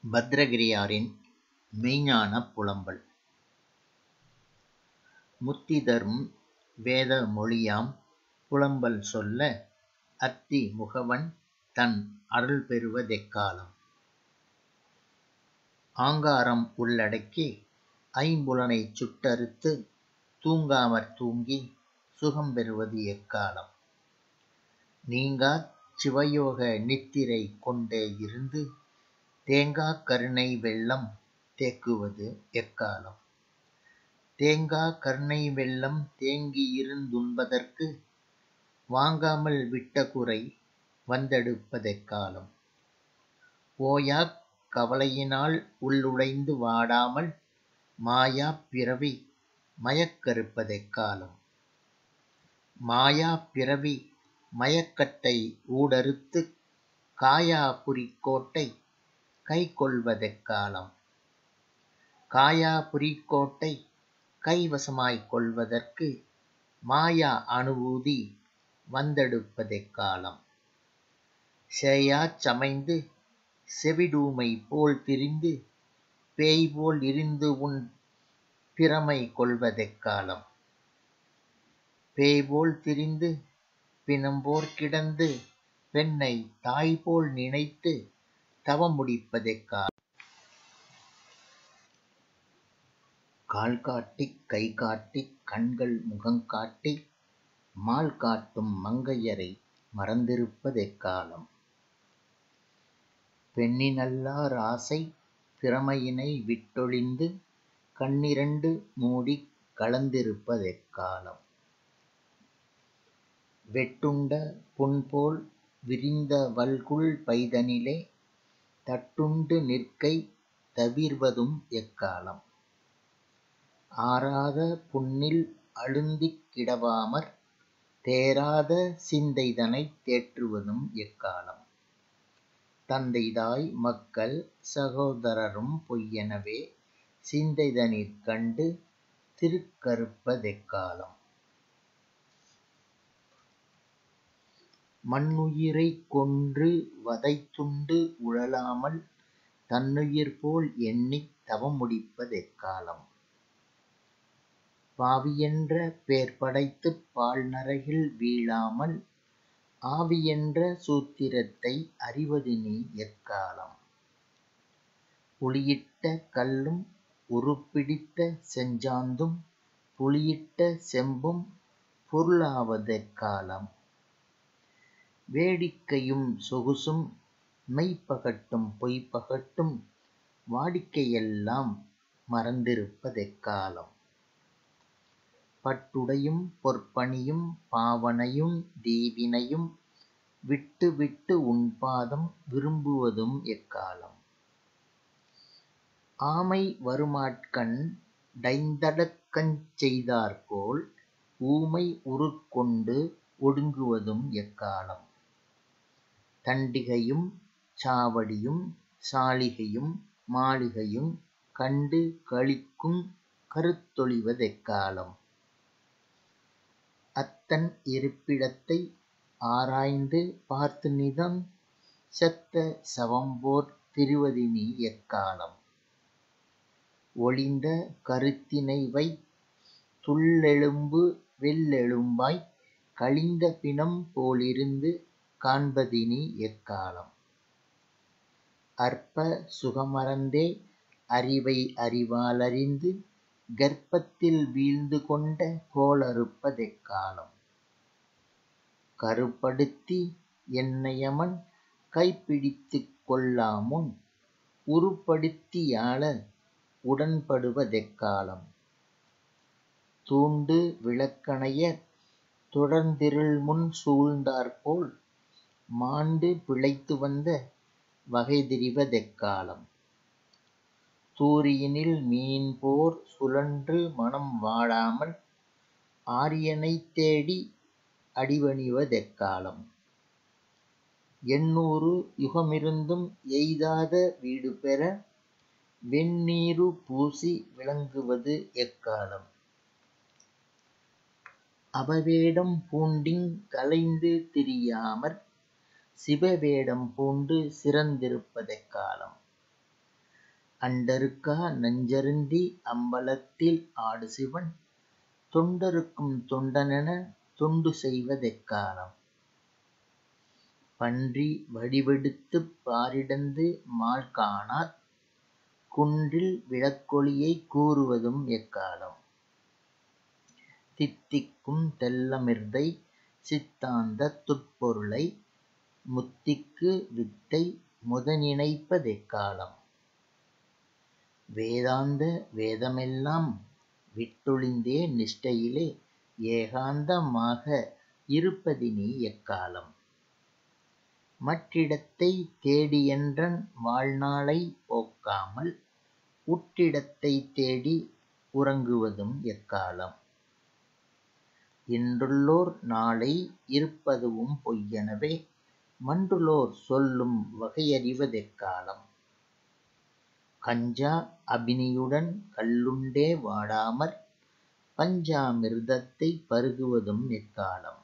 பத்ரகிரியாரின் மெய்ஞ்ஞானப் புலம்பல். முத்திதரும் வேத மொழியாம் புலம்பல் சொல்ல அத்தி முகவன் தன் அருள் பெறுவதெக்காலம். ஆங்காரம் உள்ளடக்கி ஐம்புலனைச் சுட்டறுத்து தூங்காமற் தூங்கிச் சுகம் பெறுவது எக்காலம். நீங்காச் சிவயோக நித்திரை கொண்டே இருந்து தேங்காக் கருணை வெள்ளம் தேக்குவது எக்காலம். தேங்காக் கருணை வெள்ளம் தேங்கியிருந்துண்பதற்கு வாங்காமல் விட்ட குறை வந்தெடுப்பதெக்காலம். ஓயாக் கவலையினால் உள்ளுடைந்து வாடாமல் மாயாப் பிறவி மயக்கறுப்பதெக்காலம். மாயாப் பிறவி மயக்கத்தை ஊடறுத்துக் காயா புரிக்கோட்டை கைக்கொள்வதெக்காலம். காயா புரிக்கோட்டை கைவசமாய்க் கொள்வதற்கு மாயா அனுபூதி வந்தெடுப்பதெக்காலம். சேயாச் சமைந்து செவிடூமை போல் திரிந்து பேய்போல் இருந்து உன் பிரமை கொள்வதெக்காலம். பேய்போல் திரிந்து பிணம்போற் கிடந்து பெண்ணைத் தாய்போல் நினைத்து தவம் முடிப்பதெக்காலம். கால் காட்டிக் கை காட்டிக் கண்கள் முகங்காட்டி மால் காட்டும் மங்கையரை மறந்திருப்பதெக்காலம். பெண்ணினல்லார் ஆசைப் பிரமையினை விட்டொழிந்து கண்ணிரண்டு மூடிக் கலந்திருப்பதெக்காலம். வெட்டுண்ட புண்போல் விரிந்த வல்குல் பைதனிலே தட்டுண்டு நிற்கை தவிர்வதும் எக்காலம். ஆறாத புண்ணில் அழுந்திக் கிடவாமற் தேறாத சிந்தைதனைத் தேற்றுவதும் எக்காலம். தந்தை தாய் மக்கள் சகோதரரும் பொய்யெனவே சிந்தைதனிற் கண்டு திருக்கறுப்பதெக்காலம். மன்னுயிரைக் கொன்று வதைத்துண்டு உழலாமல் தன்னுயிர்போல் எண்ணித் தவம் முடிப்பதெக்காலம். பாவியென்ற பேர்படைத்துப் பாழ்நரகில் வீழாமல் ஆவியென்ற சூத்திரத்தை அறிவதுநீ எக்காலம். புளியிட்ட கல்லும் உருப்பிடித்த செஞ்சாந்தும் புளியிட்ட செம்பும் பொருளாவதெக்காலம். வேடிக்கையும் சொகுசும் மெய்ப்பகட்டும் பொய்ப்பகட்டும் வாடிக்கையெல்லாம் மறந்திருப்பதெக்காலம். பட்டுடையும் பொற்பணியும் பாவனையும் தீவினையும் விட்டு விட்டு உன்பாதம் விரும்புவதும் எக்காலம். ஆமை வருமாட்கண் டைந்தடக்கஞ் செய்தாற்போல் ஊமை உருக்கொண்டு ஒடுங்குவதும் எக்காலம். தண்டிகையும் சாவடியும் சாளிகையும் மாளிகையும் கண்டு களிக்குங் கருத்தொழிவதெக்காலம். அத்தன் இருப்பிடத்தை ஆராய்ந்து பார்த்துநிதம் செத்த சவம்போற் திரிவதுநீ எக்காலம். ஒழிந்த கருத்தினைவைத் துள்ளெலும்பு வெள்ளெலும்பாய்க் கழிந்த பிணம் போலிருந்து காண்பதினி எக்காலம். அற்ப சுகமறந்தே அறிவை அறிவாலறிந்து கர்ப்பத்தில் வீழ்ந்துகொண்ட கோளறுப்பதெக்காலம். கருப்படுத்தி என்னையமன் கைப்பிடித்துக் கொள்ளாமுன் உருப்படுத்தியாள உடன்படுவதெக்காலம். தூண்டு விளக்கணையத் தொடர்ந்திருள்முன் சூழ்ந்தாற்போல் மாண்டு பிழைத்துவந்த வகைதிரிவதெக்காலம். தூரியினில் மீன்போற் சுழன்று மனம் வாடாமல் ஆரியனைத் தேடி அடிபணிவதெக்காலம். 800 யுகமிருந்தும் எய்தாத வீடுபெற வெண்ணீறு பூசி விளங்குவது எக்காலம். அவவேடம் பூண்டிங் கலைந்து திரியாமற் சிவவேடம் பூண்டு சிறந்திருப்பதெக்காலம். அண்டருக்கா நஞ்சருந்தி அம்பலத்தில் ஆடுசிவன் தொண்டருக்கும் தொண்டனென தொண்டு செய்வதெக்காலம். பன்றி வடிவெடுத்துப் பாரிடந்து மால்காணார் குன்றில் விளக்கொளியைக் கூறுவதும் எக்காலம். தித்திக்கும் தெள்ளமிர்தை சித்தாந்தத் துட்பொருளை முத்திக்கு வித்தை முதநினைப்பதெக்காலம். வேதாந்த வேதமெல்லாம் விட்டொழிந்தே நிஷ்டையிலே ஏகாந்தமாக இருப்பதினி எக்காலம். மற்றிடத்தைத் தேடியென்றன் வாழ்நாளைப் போக்காமல் உற்றிடத்தைத் தேடி உறங்குவதும் எக்காலம். இன்றுள்ளோர் நாளை இருப்பதுவும் பொய்யெனவே மன்றுளோர் சொல்லும் வகையறிவதெக்காலம். கஞ்சா அபினியுடன் கள்ளுண்டே வாடாமற் பஞ்சாமிர்தத்தைப் பருகுவதும் எக்காலம்.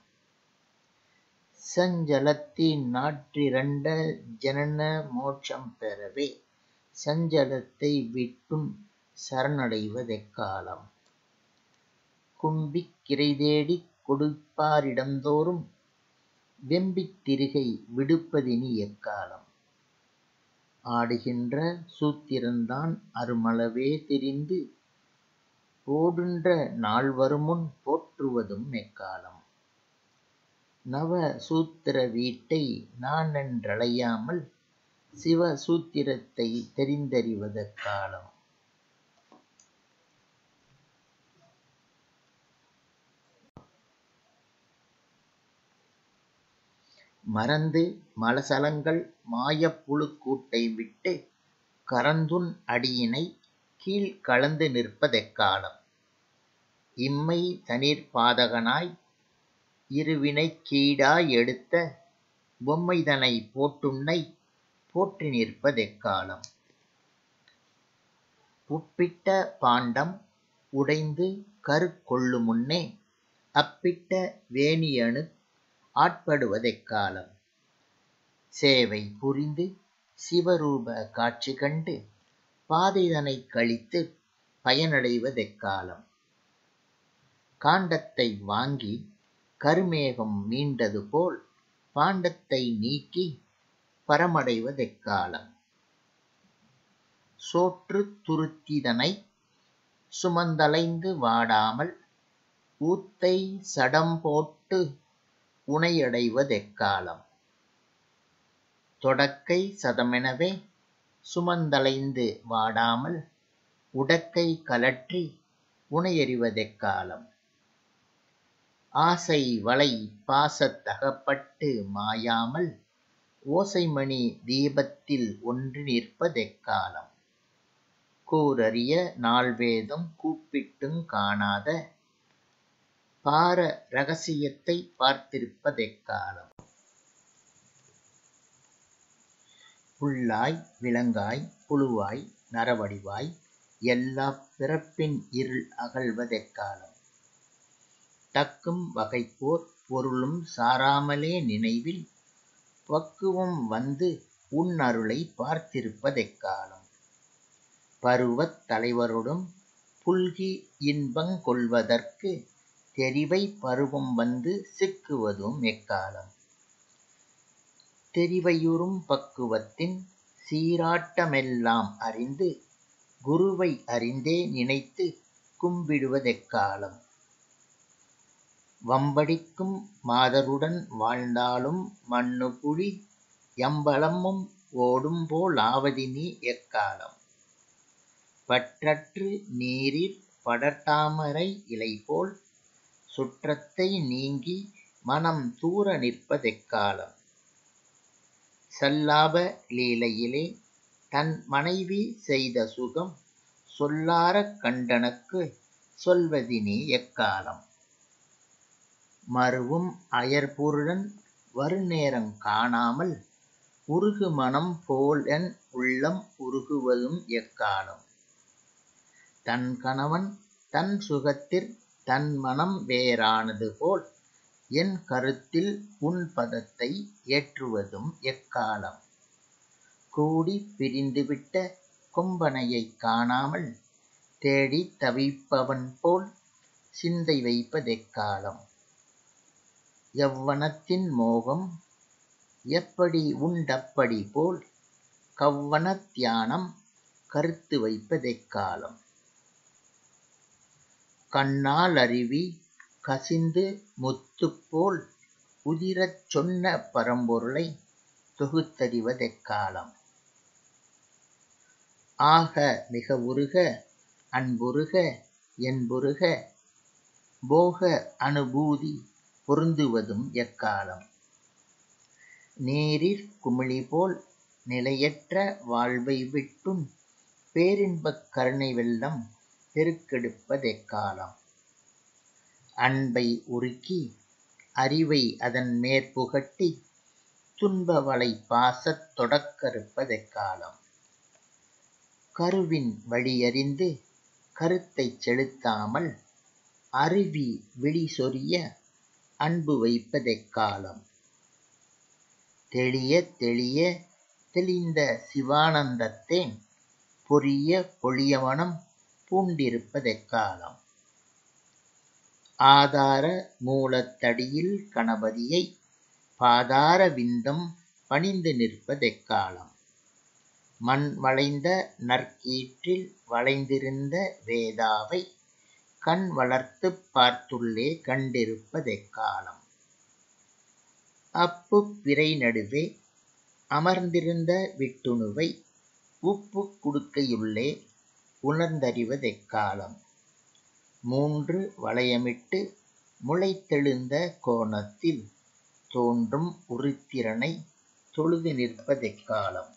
சஞ்சலத்தின் நாற்றிரண்ட ஜனன மோட்சம் பெறவே சஞ்சலத்தை விட்டுன் சரணடைவதெக்காலம். கும்பிக் கிரைதேடிக் கொடுப்பாரிடந்தோறும் வெம்பித் திரிகை விடுப்பதினி எக்காலம். ஆடுகின்ற சூத்திரந்தான் அருமளவே தெரிந்து போடுன்ற நாள் வருமுன் போற்றுவதும் எக்காலம். நவ சூத்திர வீட்டை நானென்றழையாமல் சிவ சூத்திரத்தைத் தெரிந்தறிவதெக்காலம். மறந்து மலசலங்கள் மாயப் புழுக்கூட்டை விட்டு கரந்துன் அடியினைக் கீழ் கலந்து நிற்பதெக்காலம். இம்மை தனிற் இருவினைக் கீடாய் எடுத்த பொம்மைதனைப் போட்டுன்னைப் போற்றி நிற்பதெக்காலம். உப்பிட்ட பாண்டம் உடைந்து கருக்கொள்ளுமுன்னே அப்பிட்ட வேணியனுக் ஆட்படுவதெக்காலம். சேவை புரிந்து சிவரூப காட்சி கண்டு பாதைதனைக் கழித்துப் பயனடைவதெக்காலம். காண்டத்தை வாங்கி கருமேகம் மீண்டது போல் பாண்டத்தை நீக்கி பரமடைவதெக்காலம். சோற்றுத் துருத்திதனைச் சுமந்தலைந்து வாடாமல் ஊத்தை சடம்போட்டு உனையடைவதெக்காலம். தொடக்கை சதமெனவே சுமந்தலைந்து வாடாமல் உடக்கை கலற்றி உனையறிவதெக்காலம். ஆசை வலை பாசத்தகப்பட்டு மாயாமல் ஓசைமணி தீபத்தில் ஒன்றி நிற்பதெக்காலம். கூரறிய நால்வேதம் கூப்பிட்டுங் காணாத பார இரகசியத்தைப் பார்த்திருப்பதெக்காலம். புல்லாய் விலங்காய் புழுவாய் நரவடிவாய் எல்லாப் பிறப்பின் இருள் அகல்வதெக்காலம். தக்கும் வகைப்போர் பொருளும் சாராமலே நினைவில் பக்குவம் வந்து உன் அருளைப் பார்த்திருப்பதெக்காலம். பருவத் தலைவரொடும் புல்கி இன்பங் கொள்வதற்கு தெரிவை பருவம் வந்து சிக்குவதும் எக்காலம். தெரிவையுறும் பக்குவத்தின் சீராட்டமெல்லாம் அறிந்து குருவை அறிந்தே நினைத்து கும்பிடுவதெக்காலம். வம்படிக்கும் மாதருடன் வாழ்ந்தாலும் மண்ணுபுழி யம்பலமும் ஓடும்போ லாவதினி எக்காலம். பற்றற்று நீரிற் படர்தாமரை இலைபோல் சுற்றத்தை நீங்கி மனம் தூர நிற்பதெக்காலம். சல்லாப லீலையிலே தன் மனைவி செய்த சுகம் சொல்லாரக் கண்டனக்குச் சொல்வதினி எக்காலம். மருவும் அயர்புருடன் வருநேரங் காணாமல் உருகுமனம் போலென் உள்ளம் உருகுவதும் எக்காலம். தன் கணவன் தன் சுகத்திற் தன் மனம் வேறானது போல் என் கருத்தில் உன் பதத்தை ஏற்றுவதும் எக்காலம். கூடிப் பிரிந்துவிட்ட கொம்பனையைக் காணாமல் தேடித் தவிப்பவன் போல் சிந்தை வைப்பதெக்காலம்? யவ்வனத்தின் மோகம் எப்படி உண்டப்படி போல் கவ்வனத் தியானம் கருத்து வைப்பதெக்காலம்? கண்ணால் அருவி கசிந்து முத்துப்போல் உதிரச் சொன்ன பரம்பொருளை தொகுத்தறிவதெக்காலம்? ஆக மிக உருக அன்புருக என்புருக போக அனுபூதி பொருந்துவதும் எக்காலம்? நீரிற் குமிழிபோல் நிலையற்ற வாழ்வை விட்டுன் பேரின்பக் கருணை வெள்ளம் பெருக்கெடுப்பதெக்காலம்? அன்பை உருக்கி அறிவை அதன் மேற்புகட்டி துன்ப வலை பாசத் தொடக்கறுப்பதெக்காலம்? கருவின் வழியறிந்து கருத்தைச் செலுத்தாமல் அருவி விழி சொரிய அன்பு வைப்பதெக்காலம்? தெளிய தெளிய தெளிந்த சிவானந்தத்தேன் பொரிய பொழியமனம் பூண்டிருப்பதெக்காலம்? ஆதார மூலத்தடியில் கணபதியை பாதார விந்தம் பணிந்து நிற்பதெக்காலம்? மண் வளைந்த நற்கீற்றில் வளைந்திருந்த வேதாவை கண் வளர்த்துப் பார்த்துள்ளே கண்டிருப்பதெக்காலம்? அப்புப் பிறை நடுவே அமர்ந்திருந்த விட்டுணுவை உப்புக் குடுக்கையுள்ளே உணர்ந்தறிவதெக்காலம்? மூன்று வளையமிட்டு முளைத்தெழுந்த கோணத்தில் தோன்றும் உருத்திரனை தொழுது நிற்பதெக்காலம்?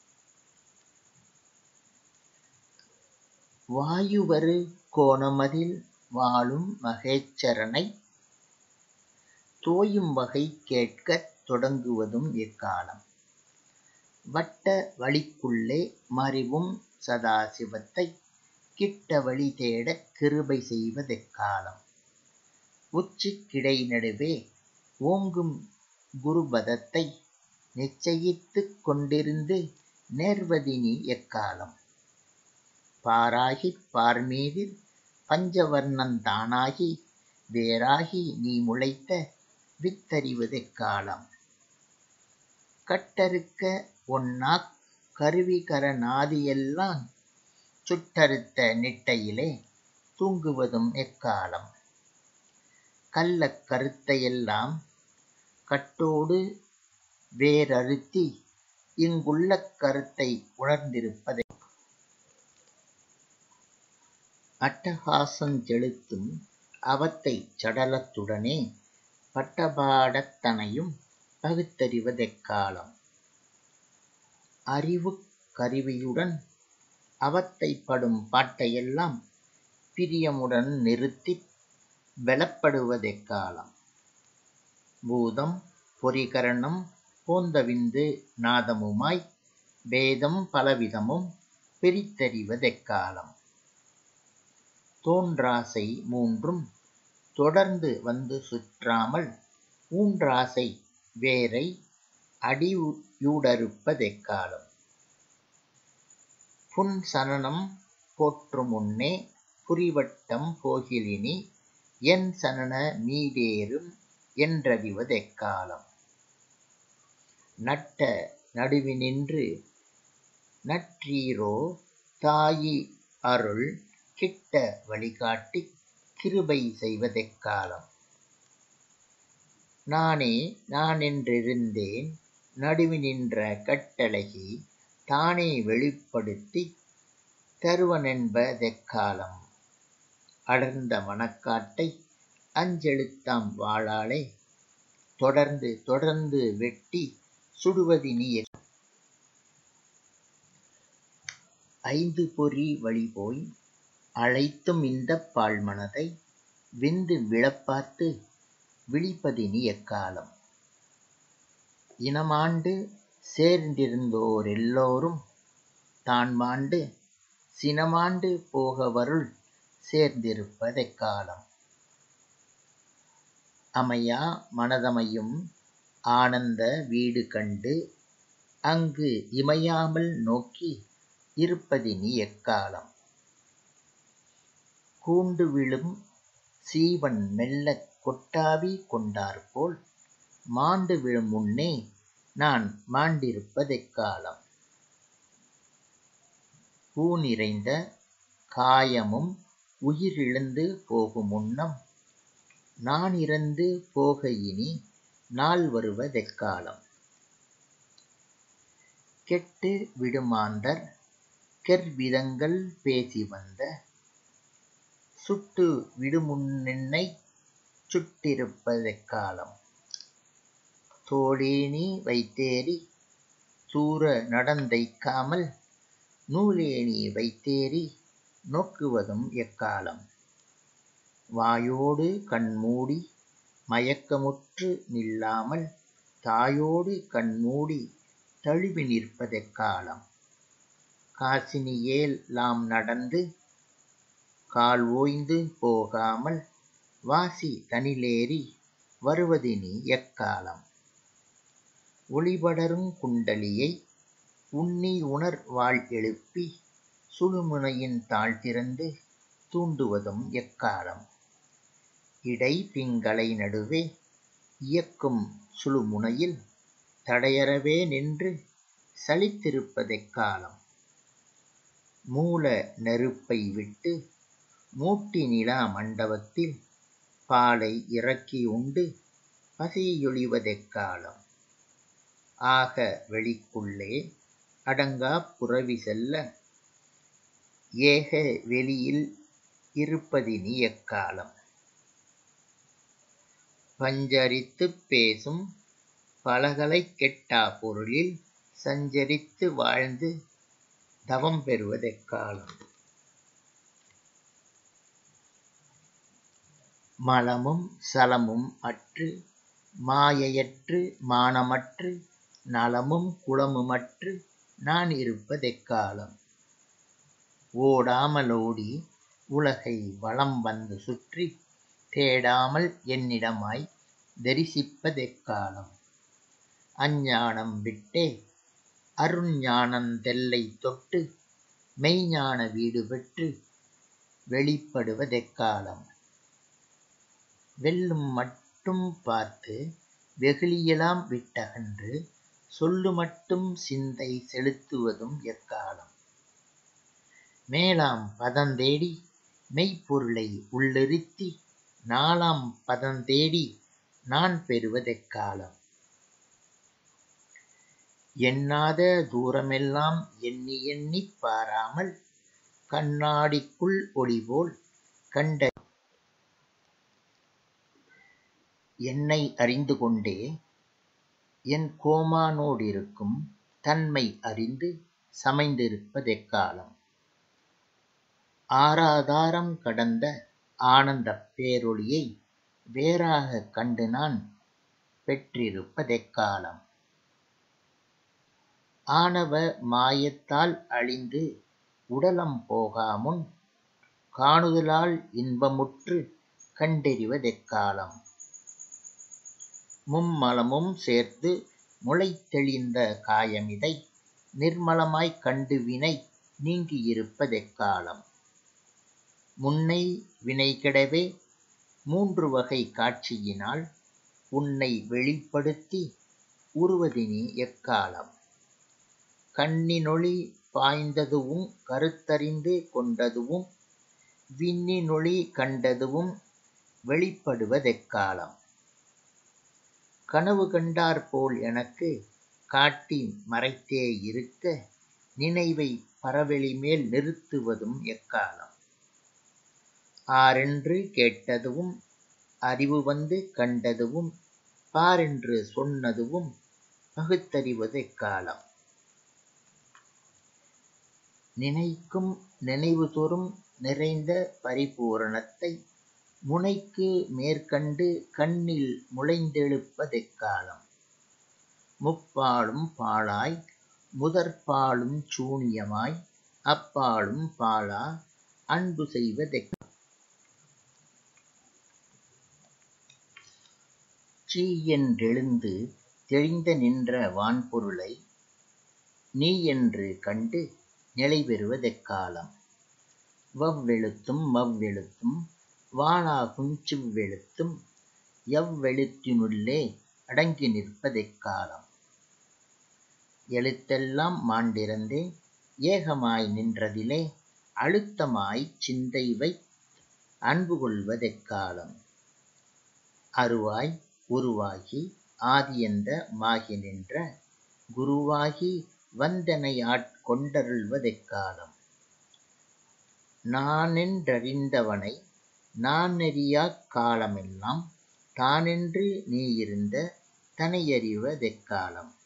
வாயுவரு கோணமதில் வாழும் மகேச்சரனை தோயும் வகை கேட்கத் தொடங்குவதும் எக்காலம்? வட்ட வழிக்குள்ளே மறிவும் சதாசிவத்தை கிட்ட வழி தேடக் கிருபை செய்வதெக்காலம்? உச்சிக் கிடை நடுவே ஓங்கும் குருபதத்தை நிச்சயித்துக் கொண்டிருந்து நேர்வதினி எக்காலம்? பாராகிப் பார்மீதில் பஞ்சவர்ணந் தானாகி வேறாகி நீ முளைத்த வித்தறிவதெக்காலம்? கட்டறுக்க ஒண்ணாக் கருவிகர நாதியெல்லாஞ் சுட்டறுத்த நிட்டையிலே தூங்குவதும் எக்காலம்? கள்ளக் கருத்தையெல்லாம் கட்டோடு வேரறுத்தி இங்குள்ள கருத்தை உணர்ந்திருப்பதெக்காலம்? அட்டகாசஞ் செலுத்தும் அவத்தைச் சடலத்துடனே பட்டபாடத்தனையும் பகுத்தறிவதெக்காலம்? அறிவுக் கருவியுடன் அவத்தைப்படும் பாட்டையெல்லாம் பிரியமுடன் நிறுத்திப் பெலப்படுவதெக்காலம்? பூதம் பொறிகரணம் போந்தவிந்து நாதமுமாய் பேதம் பலவிதமும் பிரித்தறிவதெக்காலம்? தோன்றாசை மூன்றும் தொடர்ந்து வந்து சுற்றாமல் ஊன்றாசை வேரை அடியூடறுப்பதெக்காலம்? புன்சனனம் போற்றுமுன்னே புரிவட்டம் போகிலினி என் சனன மீடேறும் என்றறிவதெக்காலம்? நட்ட நடுவினின்று நற்றீரோ தாயி அருள் கிட்ட வழிகாட்டிக் கிருபை செய்வதெக்காலம்? நானே நானென்றிருந்தேன் நடுவினின்ற கட்டழகி தானே வெளிப்படுத்தித் தருவனென்பதெக்காலம்? அடர்ந்த மணக்காட்டை அஞ்செழுத்தாம் வாளாலே தொடர்ந்து தொடர்ந்து வெட்டி சுடுவதினி ஐந்து பொறி வழிபோய் அழைத்தும் இந்தப் பாழ்மனதை விந்து விழப்பார்த்து விழிப்பதினி எக்காலம்? இனமாண்டு சேர்ந்திருந்தோரெல்லோரும் தான்மாண்டு சினமாண்டு போகவருள் சேர்ந்திருப்பதெக்காலம்? அமையா மனதமையும் ஆனந்த வீடு கண்டு அங்கு இமையாமல் நோக்கி இருப்பதினி எக்காலம். கூண்டு விழும் சீவன் மெல்லக் கொட்டாவி கொண்டாற்போல் மாண்டு விழும் முன்னே நான் மாண்டிருப்பதெக்காலம். பூ நிறைந்த காயமும் உயிரிழந்து போகுமுன்னம் நான் இறந்து போக இனி நாள் வருவதெக்காலம். கெட்டு விடுமாந்தர் கெர்விதங்கள் பேசி வந்த சுட்டு விடுமுன்னென்னைச் சுட்டிருப்பதெக்காலம். தோளேணி வைத்தேறி தூர நடந்தைக்காமல் நூலேணி வைத்தேறி நோக்குவதும் எக்காலம். வாயோடு கண்மூடி மயக்கமுற்று நில்லாமல் தாயோடு கண்மூடி தழுவி நிற்பதெக்காலம். காசினியேல் லாம் நடந்து கால் ஓய்ந்து போகாமல் வாசி தனிலேறி வருவதினி எக்காலம். ஒளிபடருங் குண்டலியை உன்னி உணர் வாள் எழுப்பி சுழுமுனையின் தாழ் திறந்து தூண்டுவதும் எக்காலம். இடை பிங்களை நடுவே இயக்கும் சுழுமுனையில் தடையறவே நின்று சலித்திருப்பதெக்காலம். மூல நெருப்பை விட்டு மூட்டி நிலா மண்டபத்தில் பாலை இறக்கி உண்டு பசியொழிவதெக்காலம். ஆக வெளிக்குள்ளே அடங்காப் புரவி செல்ல ஏக வெளியில் இருப்பதினி எக்காலம். பஞ்சரித்துப் பேசும் பலகலைக் கெட்டா பொருளில் சஞ்சரித்து வாழ்ந்து தவம் பெறுவதெக்காலம். மலமும் சலமும் அற்று மாயையற்று மானமற்று நலமும் குலமுமற்று நான் இருப்பதெக்காலம். ஓடாமலோடி உலகை வலம் வந்து சுற்றி தேடாமல் என்னிடமாய் தரிசிப்பதெக்காலம். அஞ்ஞானம் விட்டே அருஞானந்தெல்லை தொட்டு மெய்ஞான வீடு பெற்று வெளிப்படுவதெக்காலம். வெல்லும் மட்டும் பார்த்து வெகுளியெல்லாம் விட்டகன்று சொல்லு மட்டும் சிந்தை செலுத்துவதும் எக்காலம். மேலாம் பதந்தேடி மெய்ப்பொருளை உள்ளிருத்தி நாலாம் பதந்தேடி நான் பெறுவதெக்காலம். எண்ணாத தூரமெல்லாம் எண்ணி எண்ணிப் பாராமல் கண்ணாடிக்குள் ஒளிபோல் கண்ட என்னை அறிந்து கொண்டே என் கோமானோடிருக்கும் தன்மை அறிந்து சமைந்திருப்பதெக்காலம். ஆராதாரம் கடந்த ஆனந்தப் பேரொளியை வேறாகக் கண்டு நான் பெற்றிருப்பதெக்காலம். ஆணவ மாயத்தால் அழிந்து உடலம் போகாமுன் காணுதலால் இன்பமுற்று கண்டறிவதெக்காலம். மும்மலமும் சேர்த்து முளைத்தெளிந்த காயமிதை நிர்மலமாய்க் கண்டு வினை நீங்கியிருப்பதெக்காலம். முன்னை வினைகெடவே 3 வகை காட்சியினால் உன்னை வெளிப்படுத்தி உறுவதினி எக்காலம். கண்ணினொளி பாய்ந்ததுவும் கருத்தறிந்து கொண்டதுவும் விண்ணினொளி கண்டதுவும் வெளிப்படுவதெக்காலம். கனவு கண்டாற்போல் எனக்கு காட்டி மறைத்தே இருக்க நினைவை பரவெளிமேல் நிறுத்துவதும் எக்காலம். ஆரென்று கேட்டதுவும் அறிவு வந்து கண்டதுவும் பாரென்று சொன்னதுவும் பகுத்தறிவதெக்காலம். நினைக்கும் நினைவுதொறும் நிறைந்த பரிபூரணத்தை முனைக்கு மேற்கண்டு கண்ணில் முளைந்தெழுப்பதெக்காலம். முப்பாலும் பாழாய் முதற்பாலும் சூனியமாய் அப்பாலும் பாழா அன்பு செய்வதெக்காலம். சீயென்றெழுந்து தெளிந்த நின்ற வான்பொருளை நீ என்று கண்டு நிலை பெறுவதெக்காலம். வவ்வெழுத்தும் மவ்வெழுத்தும் வாளாகும் சிவ்வெழுத்தும் எவ்வெழுத்தினுள்ளே அடங்கி நிற்பதெக்காலம். எழுத்தெல்லாம் மாண்டிறந்தே ஏகமாய் நின்றதிலே அழுத்தமாய்ச் சிந்தைவை அன்பு கொள்வதெக்காலம். அருவாய் உருவாகி ஆதியந்த மாகி நின்ற குருவாகி வந்தனை ஆட்கொண்டருள்வதெக்காலம். நானென்றறிந்தவனை நானறியாக் காலமெல்லாம் தானென்று நீயிருந்த தனையறிவதெக்காலம்.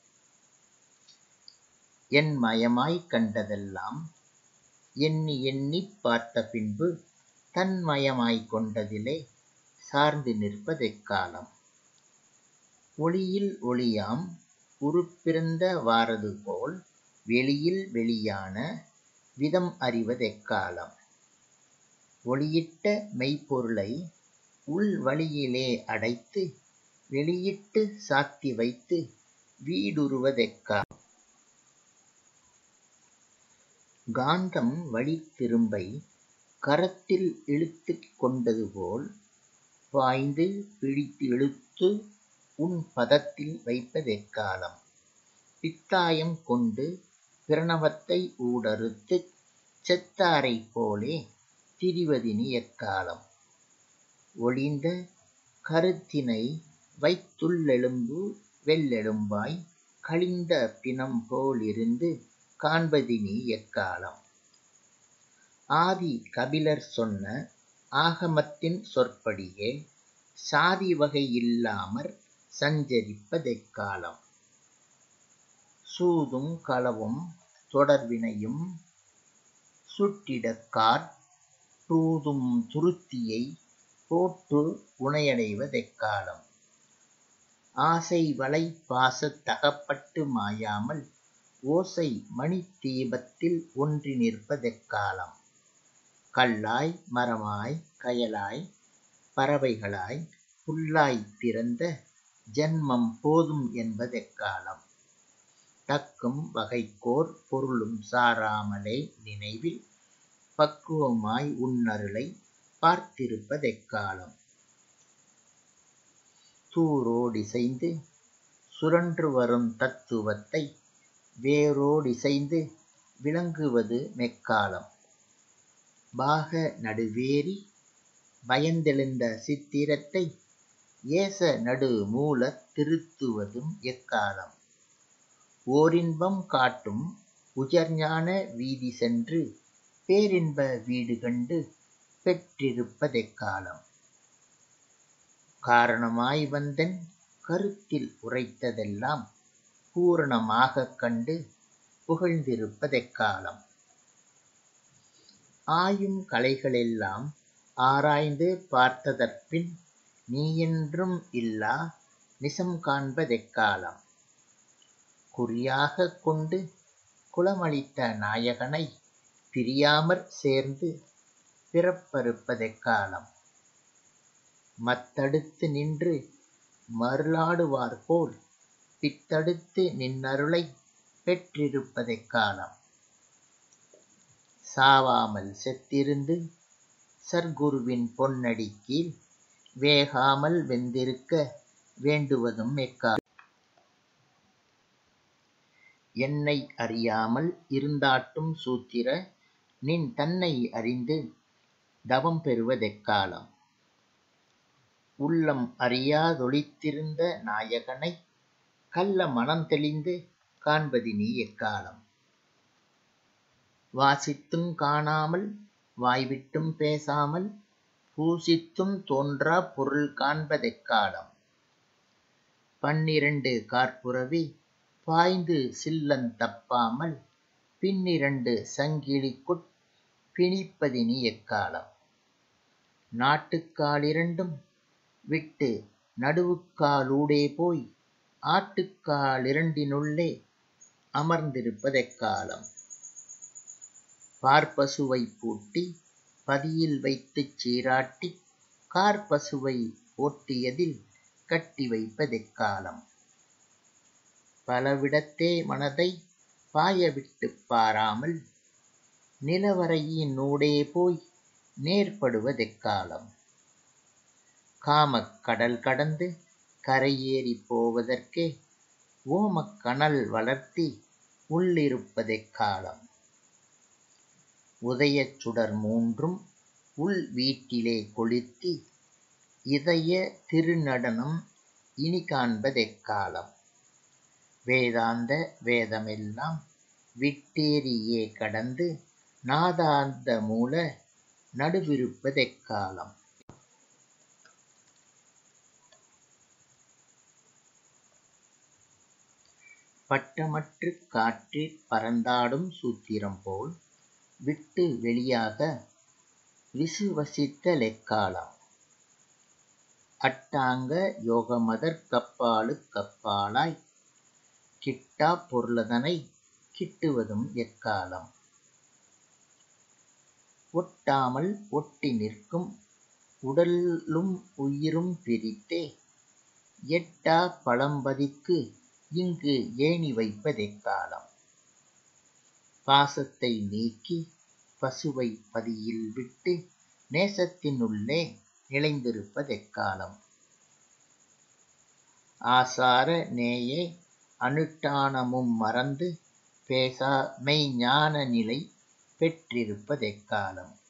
என் மயமாய்க் கண்டதெல்லாம் எண்ணி எண்ணிப் பார்த்த பின்பு தன்மயமாய்க் கொண்டதிலே சார்ந்து நிற்பதெக்காலம். ஒளியில் ஒளியாம் உருப்பிறந்த வாரது போல் வெளியில் வெளியான விதம் அறிவதெக்காலம். ஒளியிட்ட மெய்ப்பொருளை உள் வழியிலே அடைத்து வெளியிட்டு சாத்தி வைத்து வீடுறுவதெக்காலம். காந்தம் வழித்திரும்பை கரத்தில் இழுத்துக் கொண்டது போல் பாய்ந்து பிடித்து இழுத்து உன் பதத்தில் வைப்பதெக்காலம். பித்தாயம் கொண்டு பிரணவத்தை ஊடறுத்துச் செத்தாரைப் போலே திரிவதினி எக்காலம். ஒளிந்த கருத்தினை வைத்துள்ளெலும்பு வெள்ளெலும்பாய் கழிந்த பிணம் போலிருந்து காண்பதினி எக்காலம். ஆதி கபிலர் சொன்ன ஆகமத்தின் சொற்படியே சாதி வகை இல்லாமற் சஞ்சரிப்பதெக்காலம். சூதும் களவும் தொடர்வினையும் சுட்டிடக்காற் தூதும் துருத்தியை போட்டு உணையடைவதெக்காலம். ஆசை வலை பாசத் தகப்பட்டு மாயாமல் ஓசை மணித்தீபத்தில் ஒன்றி நிற்பதெக்காலம். கல்லாய் மரமாய் கயலாய் பறவைகளாய் புல்லாய்ப் பிறந்த ஜன்மம் போதும் என்பதெக்காலம். தக்கும் வகைக்கோர் பொருளும் சாராமலே நினைவில் பக்குவமாய் உன்னருளை பார்த்திருப்பதெக்காலம். தூரோடிசைந்து சுழன்று வரும் தத்துவத்தை வேரோடிசைந்து விளங்குவது மெக்காலம். பாக நடுவேறி பயந்தெழுந்த சித்திரத்தை ஏச நடு மூலத் திருத்துவதும் எக்காலம். ஓரின்பம் காட்டும் உயர்ஞான வீதி சென்று பேரின்ப வீடு கண்டு பெற்றிருப்பதெக்காலம். காரணமாய் வந்தன் கருத்தில் உரைத்ததெல்லாம் பூரணமாகக் கண்டு புகழ்ந்திருப்பதெக்காலம். ஆயும் கலைகளெல்லாம் ஆராய்ந்து பார்த்ததற்பின் நீயென்றும் இல்லா நிசம் காண்பதெக்காலம். குறியாகக் கொண்டு குலமளித்த நாயகனை பிரியாமற் சேர்ந்து பிறப்பறுப்பதெக்காலம். மத்தடுத்து நின்று மருளாடுவார்போல் பித்தடுத்து நின்னருளை பெற்றிருப்பதெக்காலம். சாவாமல் செத்திருந்து சர்க்குருவின் பொன்னடிக்கீழ் வேகாமல் வெந்திருக்க வேண்டுவதும் எக்காலம். என்னை அறியாமல் இருந்தாட்டும் சூத்திர நின் தன்னை அறிந்து தவம் பெறுவதெக்காலம். உள்ளம் அறியாதொளித்திருந்த நாயகனை கள்ள மனந்தெளிந்து காண்பதினி எக்காலம். வாசித்தும் காணாமல் வாய்விட்டும் பேசாமல் பூசித்தும் தோன்றா பொருள் காண்பதெக்காலம். 12 காற்புரவி பாய்ந்து சில்லந் தப்பாமல் பின்னிரண்டு சங்கிலிக்குட் பிணிப்பதினி எக்காலம். நாட்டுக்காலிரண்டும் விட்டு நடுவுக்காலூடே போய் ஆட்டுக்காலிரண்டினுள்ளே அமர்ந்திருப்பதெக்காலம். பார்ப்பசுவைப் பூட்டி பதியில் வைத்துச் சீராட்டிக் கார்ப்பசுவை ஓட்டியதில் கட்டி வைப்பதெக்காலம். பலவிடத்தே மனதை பாயவிட்டுப் பாராமல் நிலவரையினூடே போய் நேர்படுவதெக்காலம். காமக் கடல் கடந்து கரையேறிப் போவதற்கே ஓமக் கனல் வளர்த்தி உள்ளிருப்பதெக்காலம். உதயச் சுடர் மூன்றும் உள் வீட்டிலே கொளுத்தி இதய திருநடனம் இனி காண்பதெக்காலம். வேதாந்த வேதமெல்லாம் விட்டேறியே கடந்து நாதாந்த மூல நடுவிருப்பதெக்காலம். பட்டமற்றுக் காற்றிற் பறந்தாடும் சூத்திரம் போல் விட்டு வெளியாக விசுவசித்தலெக்காலம். அட்டாங்க யோகமதற் கப்பாலுக்கப்பாலாய் கிட்டாப் பொருளதனை கிட்டுவதும் எக்காலம். ஒட்டாமல் ஒட்டி நிற்கும் உடலும் உயிரும் பிரித்தே எட்டா பழம்பதிக்கு இங்கு ஏணி வைப்பதெக்காலம். பாசத்தை நீக்கி பசுவை பதியில் விட்டு நேசத்தினுள்ளே நிலைந்திருப்பதெக்காலம். ஆசார நேயே அனுட்டானமும் மறந்து பேசா மெய்ஞான நிலை பெற்றிருப்பதெக்காலம்.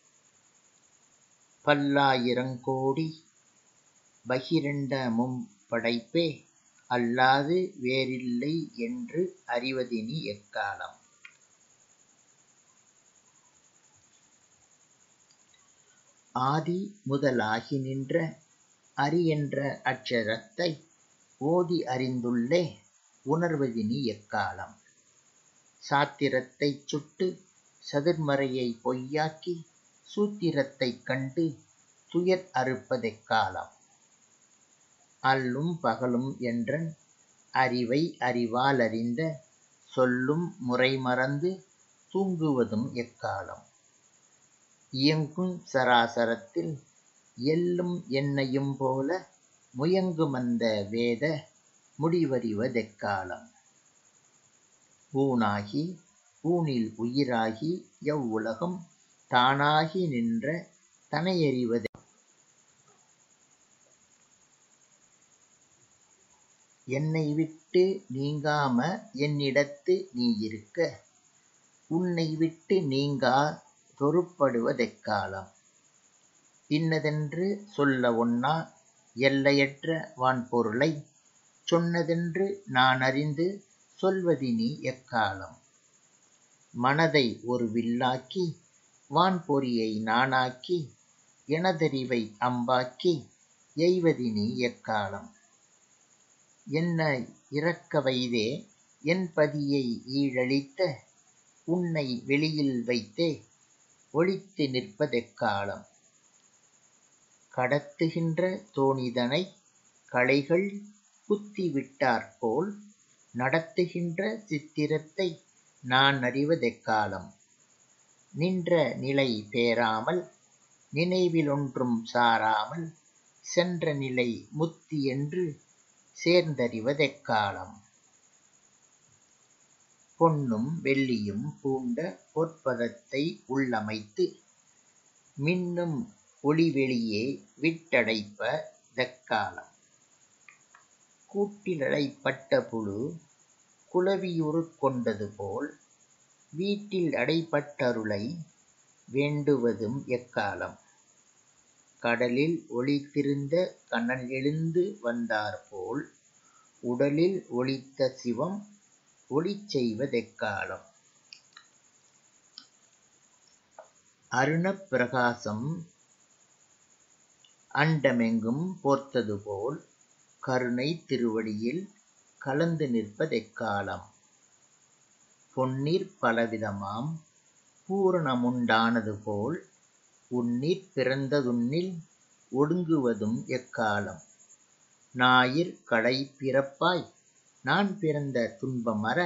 பல்லாயிரங்கோடி பகிரண்டமும் படைப்பே அல்லாது வேறில்லை என்று அறிவதினி எக்காலம். ஆதி முதலாகி நின்ற அரி என்ற அட்சரத்தை ஓதி அறிந்துள்ளே உணர்வதினி எக்காலம். சாத்திரத்தைச் சுட்டு சதுர்மறையை பொய்யாக்கி சூத்திரத்தைக் கண்டு துயர் அறுப்பதெக்காலம். அல்லும் பகலும் என்றன் அறிவை அறிவாலறிந்த சொல்லும் முறை மறந்து தூங்குவதும் எக்காலம். இயங்கும் சராசரத்தில் எள்ளும் எண்ணெயும் போல முயங்குமந்த வேத முடிவறிவதெக்காலம். ஊனாகி ஊனில் உயிராகி எவ்வுலகம் தானாகி நின்ற தனையறிவதெ. என்னை விட்டு நீங்காம என்னிடத்து நீ இருக்க உன்னை விட்டு நீங்கா தொருப்படுவதெக்காலம். இன்னதென்று சொல்ல ஒண்ணா எல்லையற்ற வான்பொருளை சொன்னதென்று நான் அறிந்து சொல்வதினி எக்காலம். மனதை ஒரு வில்லாக்கி வான்பொறியை நானாக்கி எனதறிவை அம்பாக்கி எய்வதினி எக்காலம். என்ன இறக்க வைதே என் பதியை ஈழளித்த உன்னை வெளியில் வைத்தே ஒளித்து நிற்பதெக்காலம். கடத்துகின்ற தோணிதனை களைகள் குத்தி விட்டாற்போல் நடத்துகின்ற சித்திரத்தை நான் அறிவதெக்காலம். நின்ற நிலை பேராமல் நினைவிலொன்றும் சாராமல் சென்ற நிலை முத்தி என்று சேர்ந்தறிவதெக்காலம். பொன்னும் வெள்ளியும் பூண்ட பொற்பதத்தை உள்ளமைத்து மின்னும் ஒளிவெளியே விட்டடைப்பதெக்காலம். கூட்டிலடைப்பட்ட புழு குளவியுரு கொண்டது போல் வீட்டில் அடைப்பட்டருளை வேண்டுவதும் எக்காலம். கடலில் ஒளித்திருந்த கனல் எழுந்து வந்தாற்போல் உடலில் ஒளித்த சிவம் ஒளிச் செய்வதெக்காலம். அருணப் பிரகாசம் அண்டமெங்கும் போர்த்ததுபோல் கருணை திருவடியில் கலந்து நிற்பதெக்காலம். பொன்னிற் பலவிதமாம் பூரணமுண்டானது போல் உன்னிற் பிறந்ததுன்னில் ஒடுங்குவதும் எக்காலம். ஞாயிற் கடை பிறப்பாய் நான் பிறந்த துன்பமற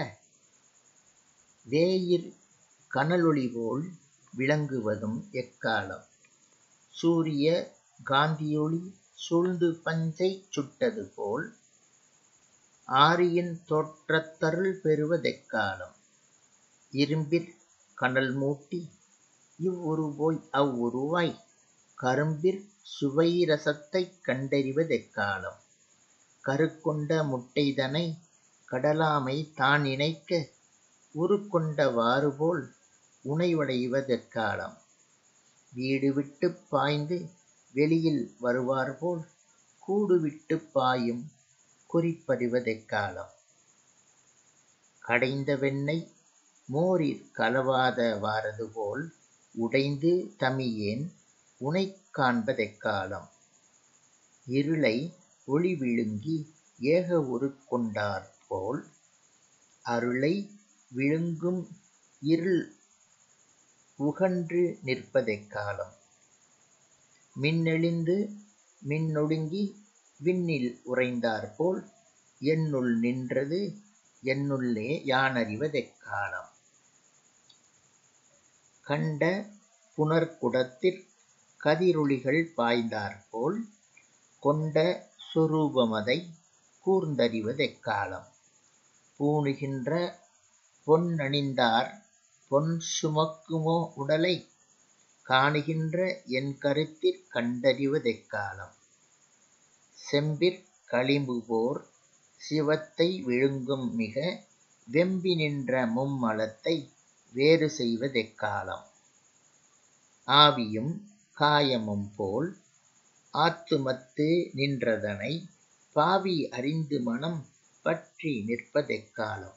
வேயிற் கனலொளிபோல் விளங்குவதும் எக்காலம். சூரிய காந்தியொளி சூழ்ந்து பஞ்சைச் சுட்டது போல் ஆரியின் தோற்றத்தருள் பெறுவதெக்காலம். இரும்பிற் கனல் மூட்டி இவ்வுருவோய் அவ்வுருவாய் கரும்பிற் சுவை ரசத்தைக் கண்டறிவதெக்காலம்? கருக்கொண்ட முட்டைதனை கடலாமை தான் இணைக்க உருக்கொண்ட வாறுபோல் உணைவடைவதெக்காலம்? வீடு விட்டுப் பாய்ந்து வெளியில் வருவார்போல் கூடு விட்டுப் பாயும் குறிப்பறிவதெக்காலம்? கடைந்த வெண்ணெய் மோரிற் கலவாத வாறதுபோல் உடைந்து தமியேன் உனைக் காண்பதெக்காலம்? இருளை ஒளி விழுங்கி ஏக உருக்கொண்டாற்போல் அருளை விழுங்கும் இருள் உகன்று நிற்பதெக்காலம்? மின்னெழுந்து மின்னொடுங்கி விண்ணில் உறைந்தாற்போல் என்னுள் நின்றது என்னுள்ளே யானறிவதெக்காலம்? கண்ட புனற்குடத்திற் கதிரொளிகள் பாய்ந்தாற்போல் கொண்ட சொரூபமதை கூர்ந்தறிவதெக்காலம்? பூணுகின்ற பொன்னணிந்தார் பொன் சுமக்குமோ உடலை காணுகின்ற என் கருத்திற் கண்டறிவதெக்காலம்? செம்பிற் களிம்புபோர் சிவத்தை விழுங்கும் மிக வெம்பி நின்ற மும்மலத்தை வேறு செய்வதெக்காலம்? ஆவியும் காயமும் போல் ஆத்துமத்து நின்றதனை பாவி அறிந்து மனம் பற்றி நிற்பதெக்காலம்?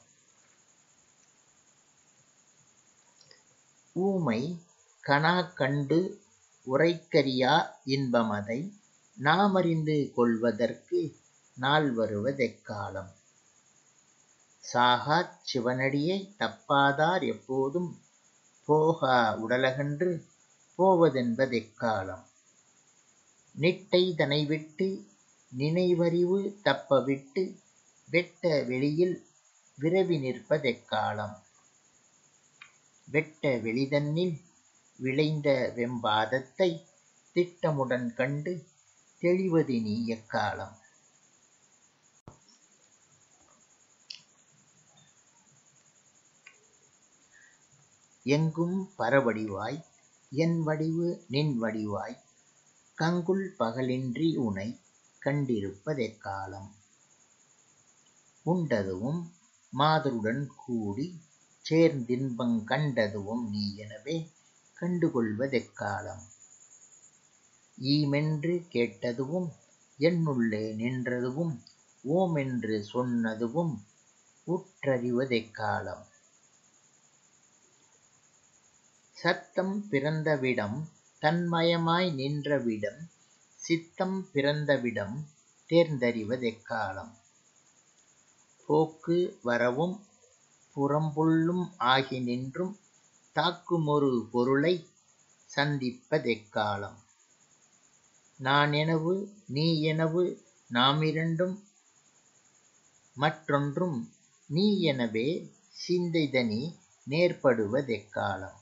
ஊமை கனா கண்டு உரைக்கரியா இன்பமதை நாமறிந்து கொள்வதற்கு நாள் வருவதெக்காலம்? சாகாச் சிவனடியைத் தப்பாதார் எப்போதும் போகா உடலகன்று போவதென்பதெக்காலம்? நிட்டை தனைவிட்டு நினைவறிவு தப்பவிட்டு வெட்ட வெளியில் விரவி நிற்பதெக்காலம்? வெட்ட வெளிதன்னில் விளைந்த வெம்பாதத்தை திட்டமுடன் கண்டு தெளிவதினி எக்காலம்? எங்கும் பரவடிவாய் என் வடிவு நின் வடிவாய் கங்குல் பகலின்றி உனை கண்டிருப்பதெக்காலம்? உண்டதுவும் மாதருடன் கூடி சேர்ந்தின்பங் கண்டதுவும் நீ எனவே கண்டுகொள்வதெக்காலம்? ஈமென்று கேட்டதுவும் என்னுள்ளே நின்றதுவும் ஓமென்று சொன்னதுவும் உற்றறிவதெக்காலம்? சத்தம் பிறந்தவிடம் தன்மயமாய் நின்றவிடம் சித்தம் பிறந்தவிடம் தேர்ந்தறிவதெக்காலம்? போக்கு வரவும் புறம்புள்ளும் ஆகி நின்றும் தாக்குமொரு பொருளை சந்திப்பதெக்காலம்? நான் எனவு நீ எனவு நாமிரண்டும் மற்றொன்றும் நீ எனவே சிந்தைதனி நேர்படுவதெக்காலம்?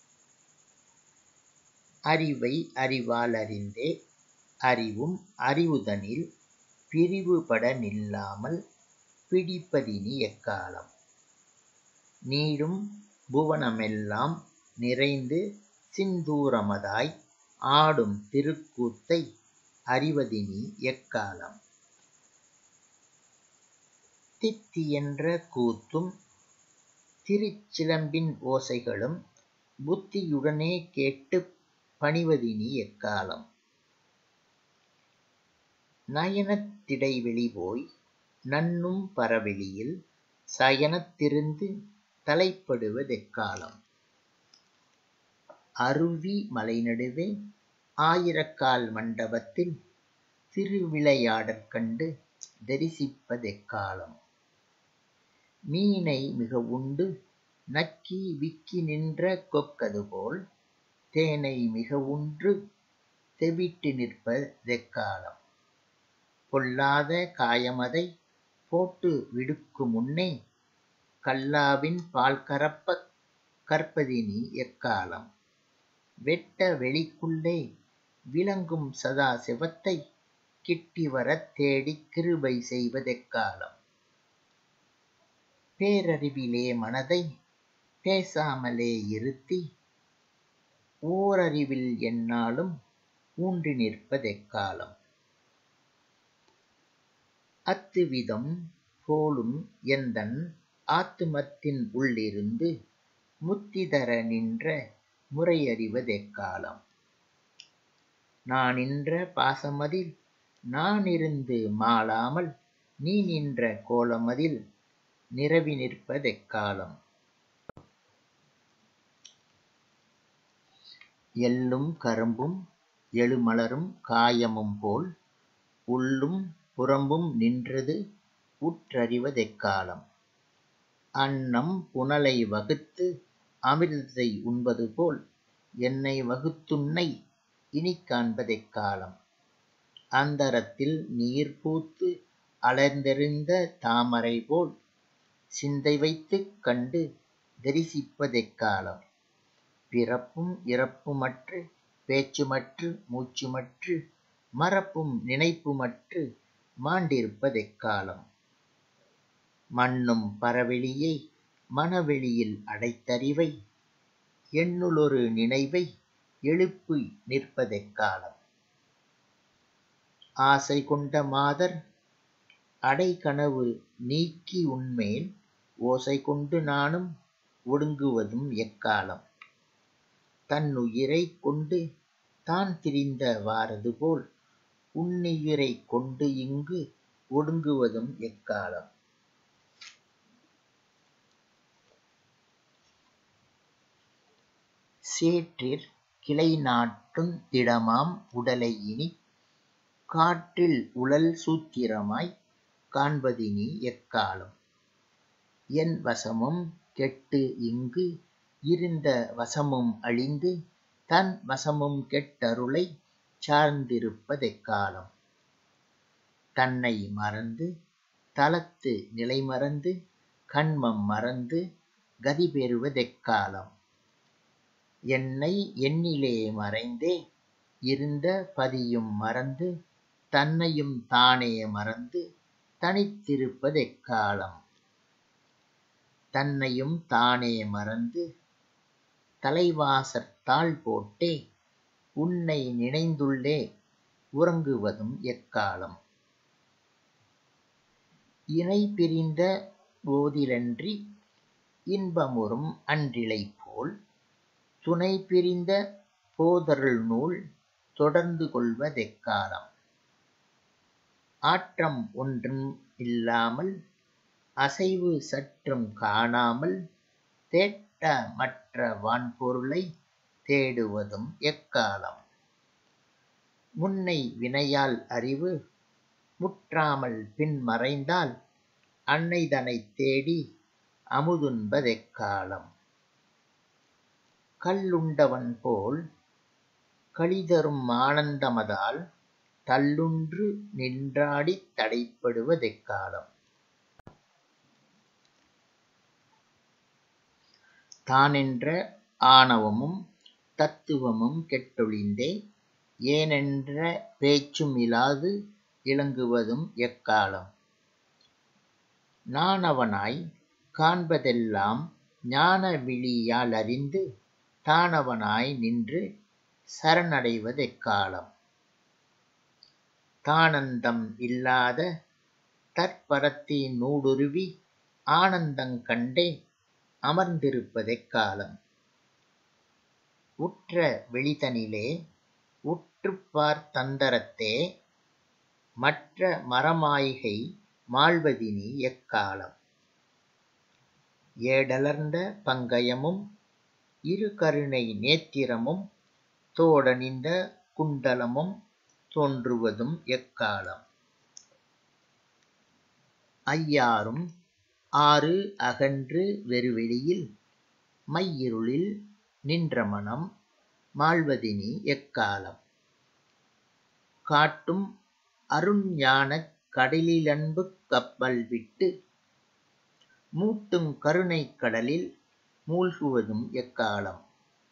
அறிவை அறிவால் அறிந்தே அறிவும் அறிவுதனில் பிரிவுபட நில்லாமல் பிடிப்பதினி எக்காலம்? நீடும் புவனமெல்லாம் நிறைந்து சிந்தூரமதாய் ஆடும் திருக்கூத்தை அறிவதினி எக்காலம்? தித்தி என்ற கூத்தும் திருச்சிலம்பின் ஓசைகளும் புத்தியுடனே கேட்டுப் பணிவதினி எக்காலம்? நயனத்திடைவெளி போய் நண்ணும் பரவெளியில் சயனத்திருந்து தலைப்படுவதெக்காலம்? அருவி மலைநடுவே ஆயிரக்கால் மண்டபத்தில் திருவிளையாடற் கண்டு தரிசிப்பதெக்காலம்? மீனை மிக உண்டு நக்கி விக்கி நின்ற கொக்கதுபோல் தேனை மிக உன்று தெவிட்டு நிற்பதெக்காலம்? பொல்லாத காயமதை போட்டு விடுக்கு முன்னே கல்லாவின் பால் கறப்பக் கற்பதினி எக்காலம்? வெட்ட வெளிக்குள்ளே விளங்கும் சதா சிவத்தை கிட்டிவரத் தேடிக் கிருபை செய்வதெக்காலம்? பேரறிவிலே மனதை பேசாமலே இருத்தி ஓரறிவில் எந்நாளும் ஊன்றி நிற்பதெக்காலம். அத்துவிதம் போலும் எந்தன் ஆத்துமத்தின் உள்ளிருந்து முத்திதர நின்ற முறையறிவதெக்காலம். நானின்ற பாசமதில் நானிருந்து மாளாமல் நீ நின்ற கோலமதில் நிரவி நிற்பதெக்காலம். எள்ளும் கரும்பும் எழுமலரும் காயமும் போல் உள்ளும் புறம்பும் நின்றது உற்றறிவதெக்காலம். அன்னம் புனலை வகுத்து அமிர்தத்தை உண்பது போல் என்னை வகுத்துன்னை இனிக் காண்பதெக்காலம். அந்தரத்தில் நீர் பூத்து அலர்ந்தெறிந்த தாமரை போல் சிந்தை வைத்துக் கண்டு தரிசிப்பதெக்காலம். பிறப்பும் இறப்புமற்று பேச்சுமற்று மூச்சுமற்று மறப்பும் நினைப்புமற்று மாண்டிருப்பதெக்காலம். மன்னும் பரவெளியை மனவெளியில் அடைத்தறிவை என்னுளொரு நினைவை எழுப்பி நிற்பதெக்காலம். ஆசை கொண்ட மாதர் அடைகனவு நீக்கி உன்மேல் ஓசை கொண்டு நானும் ஒடுங்குவதும் எக்காலம். தன்னுயிரைக் கொண்டு தான் திரிந்த வாரது போல் உன்னுயிரைக் கொண்டு இங்கு ஒடுங்குவதும் எக்காலம். சேற்றிற் கிளை நாட்டுந் திடமாம் உடலை இனிக் காற்றில் உழல் சூத்திரமாய்க் காண்பதினி எக்காலம். என் வசமும் கெட்டு இங்கு இருந்த வசமும் அழிந்து தன் வசமும் கெட்டருளைச் சார்ந்திருப்பதெக்காலம். தன்னை மறந்து தலத்து நிலைமறந்து கன்மம் மறந்து கதி பெறுவதெக்காலம். என்னை எண்ணிலே மறைந்தே இருந்த பதியும் மறந்து தன்னையும் தானே மறந்து தனித்திருப்பதெக்காலம். தன்னையும் தானே மறந்து தலைவாசற்தாழ் போட்டே உன்னை நினைந்துள்ளே உறங்குவதும் எக்காலம். இணை பிரிந்த போதிலன்றி இன்பமுறும் அன்றிலை போல் துணை பிரிந்த போதருள் நூல் தொடர்ந்து கொள்வதெக்காலம். ஆற்றம் ஒன்றும் இல்லாமல் அசைவு சற்றும் காணாமல் தேட்ட மற்ற வான்பொருளைத் தேடுவதும் எக்காலம். முன்னை வினையால் அறிவு முற்றாமல் பின் மறைந்தால் அன்னைதனைத் தேடி அமுதுண்பதெக்காலம். கள்ளுண்டவன் போல் களிதரும் ஆனந்தமதால் தள்ளுன்று நின்றாடித் தடைப்படுவதெக்காலம். தானென்ற ஆணவமும் தத்துவமும் கெட்டொழிந்தே ஏனென்ற பேச்சும் இலாது இலங்குவதும் எக்காலம். நானவனாய் காண்பதெல்லாம் ஞான விழியாலறிந்து தானவனாய் நின்று சரணடைவதெக்காலம். தானந்தம் இல்லாத தற்பரத்தினூடுருவி ஆனந்தங் கண்டே அமர்ந்திருப்பதெக்காலம். உற்ற வெளிதனிலே உற்றுப் பார்த்தந்தரத்தே மற்ற மறமாய்கை மாள்வதினி எக்காலம். ஏடலர்ந்த பங்கயமும் இரு கருணை நேத்திரமும் தோடணிந்த குண்டலமும் தோன்றுவதும் எக்காலம். ஐயாறும் ஆறு அகன்று வெறுவெளியில் மையிருளில் நின்ற மனம் மாள்வதினி எக்காலம். காட்டும் அருஞானக் கடலிலன்புக் கப்பல் விட்டு மூட்டுங் கருணைக் கடலில் மூழ்குவதும் எக்காலம்.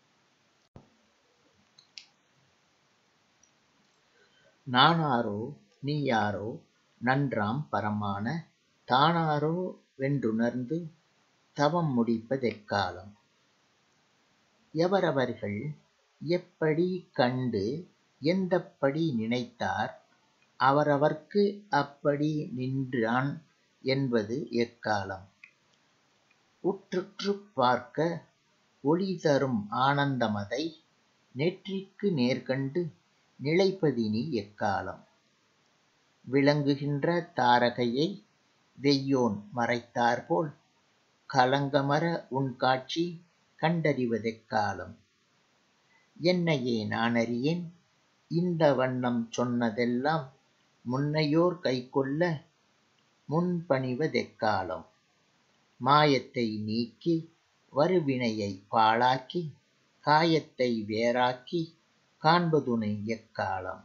நானாரோ நீயாரோ நன்றாம் பரமான தானாரோ வென்றுணர்ந்து தவம் முடிப்பதெக்காலம். எவரவர்கள் எப்படி கண்டு எந்தப்படி நினைத்தார் அவரவர்க்கு அப்படி நின்றான் என்பது எக்காலம். உற்றுற்றுப் பார்க்க ஒளிதரும் ஆனந்தமதை நெற்றிக்கு நேர்கண்டு நிலைப்பதினி எக்காலம். விளங்குகின்ற தாரகையை வெய்யோன் மறைத்தாற்போல் கலங்கமற உன்காட்சி கண்டறிவதெக்காலம். என்னையே நானறியேன் இந்த வண்ணம் சொன்னதெல்லாம் முன்னையோர் கைக்கொள்ள முன்பணிவதெக்காலம். மாயத்தை நீக்கி வருவினையை பாழாக்கி காயத்தை வேறாக்கி காண்பதுனை எக்காலம்.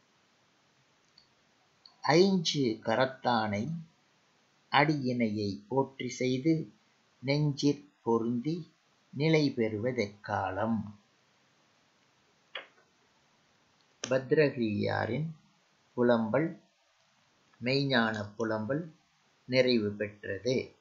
ஐஞ்சு கரத்தானை அடியினையை போற்றி செய்து நெஞ்சிற் பொருந்தி நிலை பெறுவதெக்காலம். பத்ரகிரியாரின் புலம்பல் மெய்ஞானப் புலம்பல் நிறைவு பெற்றது.